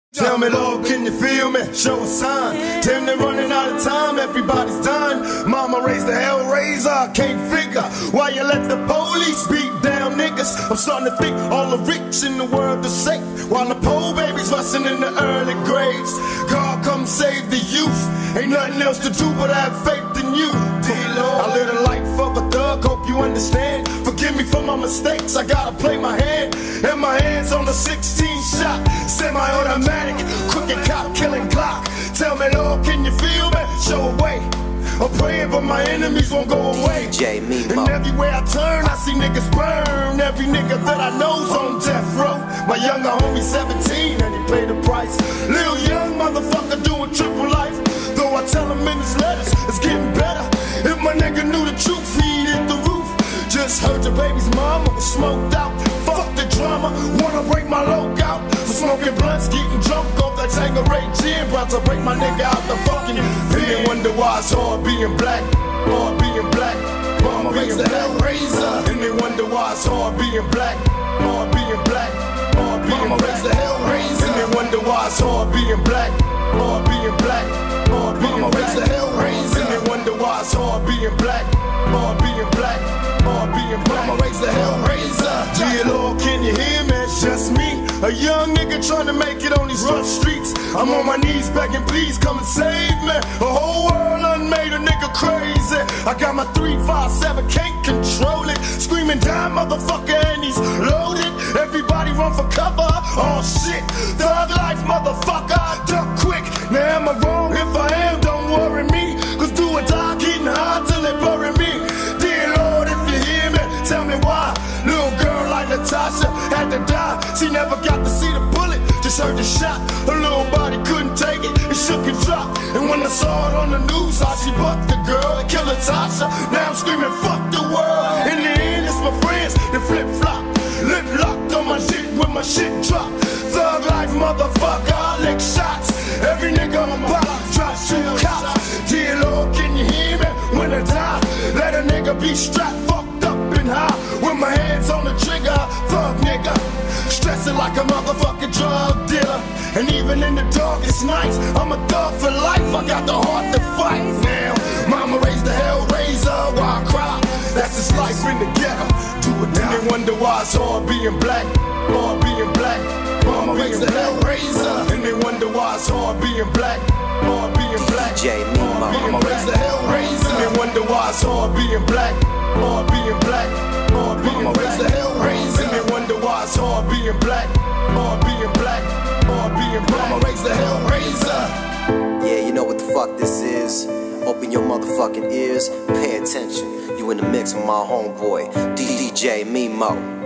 Tell me, Lord, can you feel me? Show a sign. Tell me running out of time, everybody's done. Mama raised the Hellrazor, I can't figure why you let the police beat down niggas. I'm starting to think all the rich in the world are safe, while the poor babies rusting in the early graves. God, come save the youth. Ain't nothing else to do but have faith in you, dear Lord. I live the life of a thug, hope you understand. Forgive me for my mistakes, I gotta play my hand. And my hands on the 16 shot, semi-automatic, crooked cop killing Glock. Tell me, Lord, can you feel me? Show a way. I'm praying but my enemies won't go away. Mimo. And everywhere I turn, I see niggas burn. Every nigga that I know's on death row. My younger homie 17 and he paid the price. Little young motherfucker doing triple life. Though I tell him in his letters, it's getting better. If my nigga knew the truth, he'd hit the roof. Just heard your baby's mama was smoked out. Fuck the drama, wanna break my loc out. So smoking blunts, getting drunk off that Tangeray gin. About to break my nigga out the fucking pen. Wonder why it's hard being black, hard being black. Mama raised the Hellrazor. And they wonder why it's hard being black, hard being black, hard being Mama raised the Hellrazor. And they wonder why it's hard being black, hard being black, hard being Mama raised the Hellrazor. And they wonder why it's hard being black, hard being black, hard being black. Mama raised the Hellrazor. Dear Lord, can you hear me? It's just me, a young nigga trying to make it on these rough streets. I'm on my knees begging, please come and save me. The whole world done made a nigga crazy. I got my 357, can't control it. Screaming down, motherfucker, and he's loaded. Everybody run for cover. Oh shit, thug life, motherfucker. Duck quick. Now am I wrong? If I am, don't worry me. Cause do or die, getting high till they bury me. Dear Lord, if you hear me, tell me why. Little girl like Natasha had to die. She never got to see the bullet, just heard the shot. Her little body couldn't take it, it shook and dropped. And when I saw it on the news, how she bucked the girl and killed Natasha. Now I'm screaming, fuck the world. In the end, it's my friends that flip-flop. Lip locked on my shit when my shit drop. Thug life, motherfucker, lick shots. Every nigga on my block drop 2 cops. Dear Lord, can you hear me when I die? Let a nigga be strapped, fucked up and high. With my hands on the trigger, thug nigga. Stressing like a motherfucking drug dealer. And even in the darkest nights, I'm a thug for life. I got the heart to fight now. Mama raised the Hellrazor, why I cry? That's just life in the ghetto. Do it now. And they wonder why it's hard being black, hard being black. Mama raised the Hellrazor. And they wonder why it's hard being black, hard being black. Mimo. Mama raised the Hellrazor. And they wonder why it's hard being black, hard being black, hard being black. Mama raised the Hellrazor. And they wonder why it's hard being black, hard being black, hard being black. Mama raised the Hellrazor. Yeah, you know what the fuck this is. Open your motherfucking ears, pay attention. You in the mix with my homeboy, DJ Mimo.